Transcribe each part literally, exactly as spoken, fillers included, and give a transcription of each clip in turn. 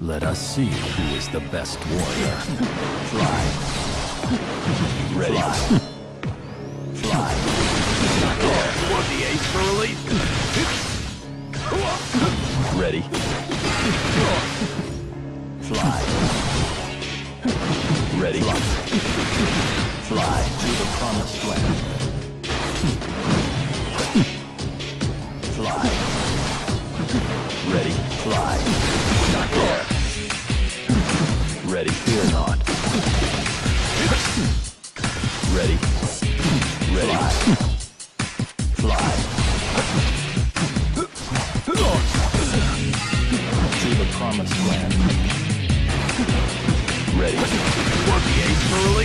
Let us see who is the best warrior. Fly. Ready. Fly. Fly. You want the ace early? Ready. Fly. Ready. Fly. Fly to the promised land. Fly. Ready. Fly. Not there. Ready. Fear not. Ready. Ready. Fly. To the promised land. Ready. You want the ace early?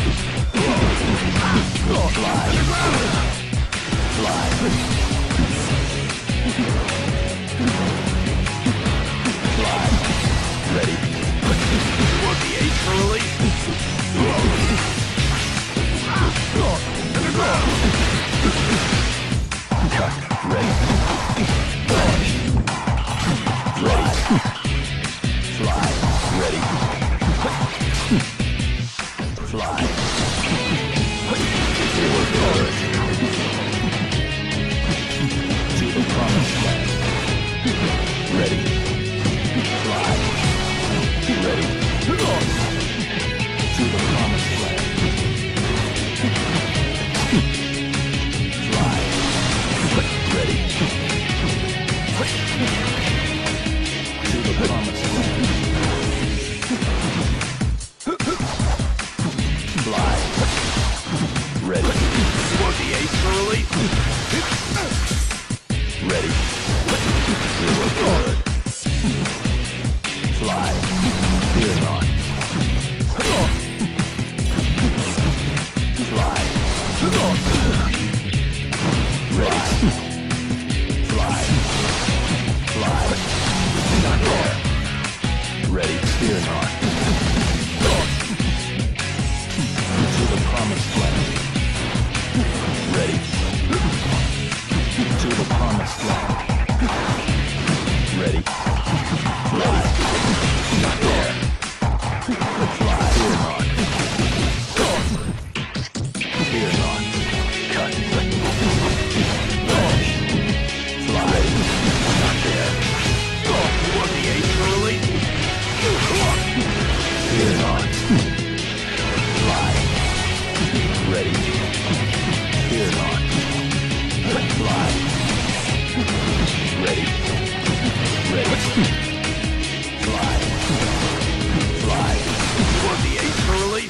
Fly. Fly. Fly. Ready. You want the ace early? Cut. Ready. Fly. Fly. Ready. Fly. To the promised land. Ready. Fly. Ready. To the promised land. Fly. Ready. To the promised land. Fly. Ready. You want the ace early? Ready. We were good. Fly. Fear not. Fly. Ready. Fly. Fly. Not there. Ready. Fear not. To the promised land. Ready. To the promised land. Ready. Fly. Not there. Fly. Fear not. Fear not. Cut. Flash. Fly. Ready. Not there. You want the ace early? Fear not. Fly. Ready. Fear not. Fly. Ready. Ready. Fly. Fly. You want the ace early?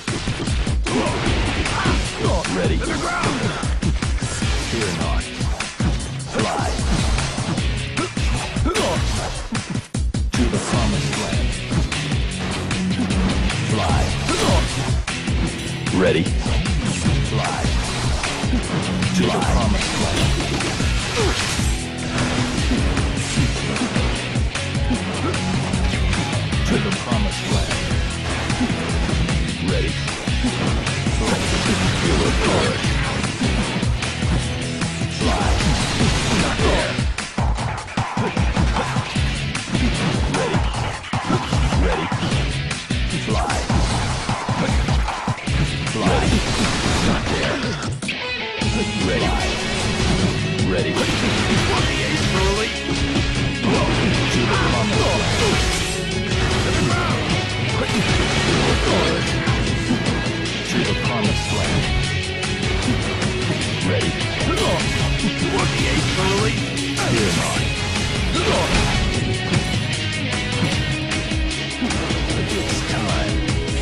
Ready. Fear not. Fly. To the promised land. Fly. Ready. Fly. To the promised land. To the promised land. Ready. You look good. Fly. Not there. Ready. Ready. Fly. Fly. Not there. Ready. Ready. You want the ace early? To the promised land. To the promised land. Ready. You want the ace early? Fear not. It's time.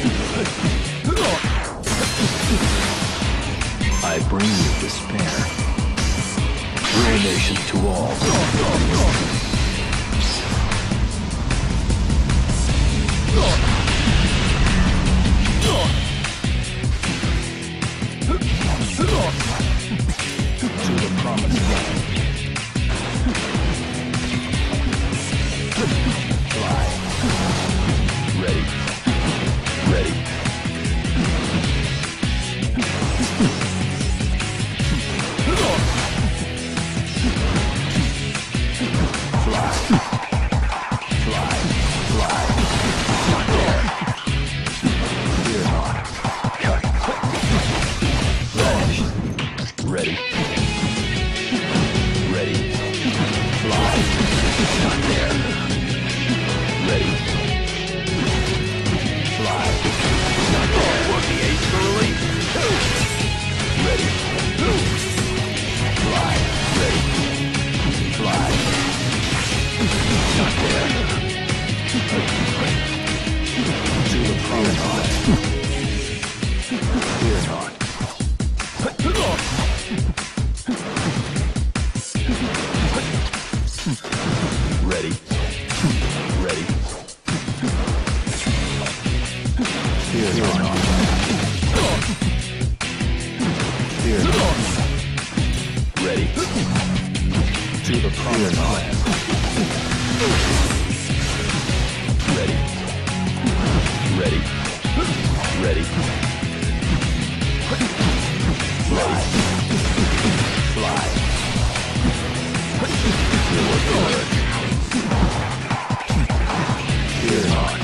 I bring you despair. Ruination to all. To the promised land. Fly. Ready. Ready. Fly. Fly. Fly. Ready. Fly. Not there. Ready. Fly. Not there. Want the ace early? Ready. Fly. Ready. Fly. Not there. To the promised land. Fear not. Ready. Ready. Fear not. Fear not. Ready. To the promised land. Ready. Ready. Ready. Fly. Fly. You were good. Fear not.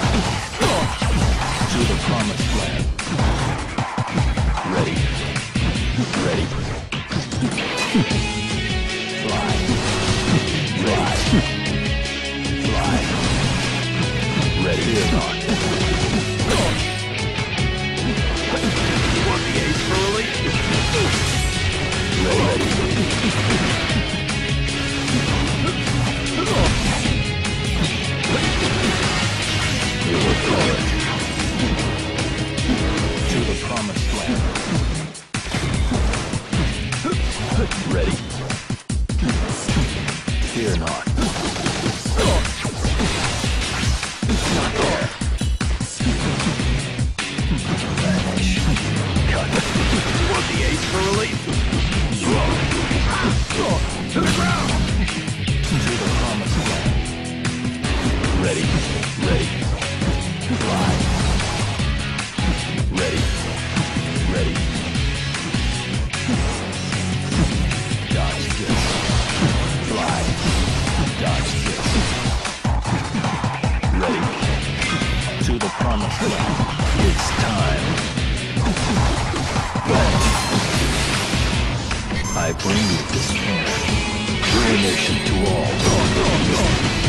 To the promised land. Ready. Ready. Fly. Fly. Fly. Ready. Fear not. You want the ace early? Ready. Ready. You were good. To the promised land. Ready. Fear not. Not there. Vanish. Cut. You want the ace early? To the ground! To the promised land. Ready. Ready. Fly. Ready. Ready. Dodge this. Fly. Dodge this. Ready. To the promised land. It's time. Vanish. I bring you despair. Ruination to all.